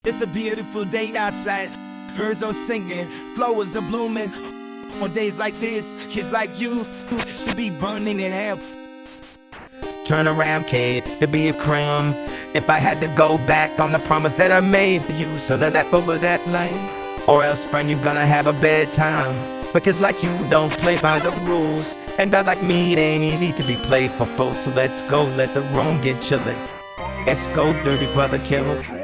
It's a beautiful day outside. Birds are singing, flowers are blooming. On days like this, kids like you should be burning in hell. Turn around, kid, to be a crumb. If I had to go back on the promise that I made for you, so that over that lane, or else, friend, you're gonna have a bad time. Because like you don't play by the rules, and I like me, it ain't easy to be played for folks. So let's go, let the room get chillin'. Let's go, dirty brother killer.